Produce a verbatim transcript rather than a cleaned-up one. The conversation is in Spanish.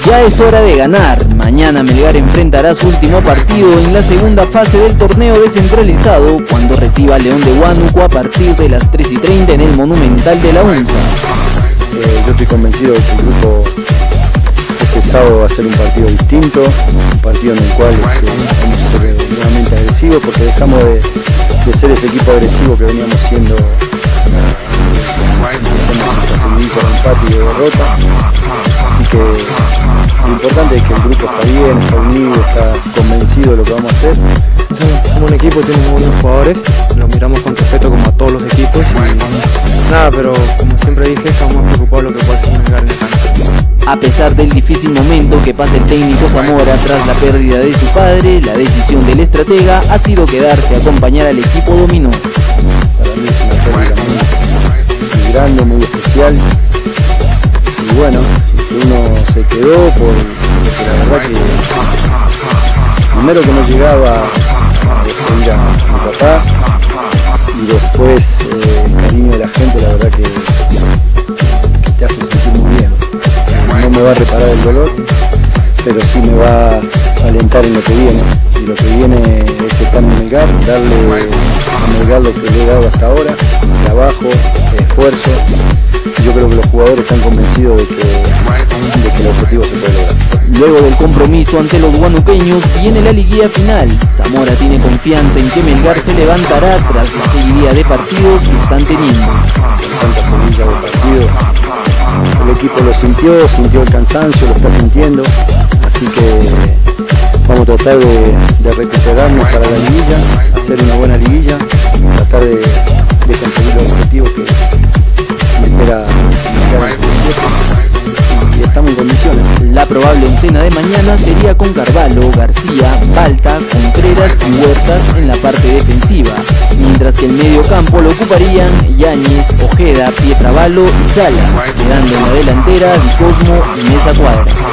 Ya es hora de ganar. Mañana Melgar enfrentará su último partido en la segunda fase del torneo descentralizado cuando reciba a León de Huánuco a partir de las tres y treinta en el Monumental de la UNSA. Eh, yo estoy convencido de que el grupo este sábado va a ser un partido distinto, un partido en el cual este, vamos a ser nuevamente agresivos porque dejamos de, de ser ese equipo agresivo que veníamos siendo esta seguidilla de empate y de derrota. Así que lo importante es que el grupo está bien, está unido, está convencido de lo que vamos a hacer. Somos un equipo, tenemos muy buenos jugadores, los miramos con respeto como a todos los equipos y nada, pero como siempre dije, estamos más preocupados de lo que puede hacer Melgar en el campo. A pesar del difícil momento que pasa el técnico Zamora tras la pérdida de su padre, la decisión del estratega ha sido quedarse a acompañar al equipo dominó. Para mí es una pérdida muy, muy grande, muy especial y bueno, uno se quedó por, porque la verdad que primero que no llegaba a despedir a mi papá y después eh, el cariño de la gente, la verdad que, que te hace sentir muy bien. No me va a reparar el dolor, pero sí me va a alentar en lo que viene. Y lo que viene es estar en Melgar, darle a Melgar lo que le he dado hasta ahora, trabajo, esfuerzo. Yo creo que los jugadores están convencidos de que, de que el objetivo se puede lograr. Luego del compromiso ante los huanuqueños viene la liguilla final. Zamora tiene confianza en que Melgar se levantará tras la seguidilla de partidos que están teniendo. Con tanta seguidilla de partidos, el equipo lo sintió, sintió el cansancio, lo está sintiendo, así que vamos a tratar de, de recuperarnos para la liguilla, hacer una buena liguilla, tratar de, de conseguir los objetivos que me espera Melgar y estamos en condiciones. La probable oncena de mañana sería con Carvalho, García, Balta, Contreras y Huertas en la parte defensiva, mientras que el medio campo lo ocuparían Yáñez, Ojeda, Pietrabalo y Salas, quedando en la delantera Di Cosmo y Mesa Cuadra.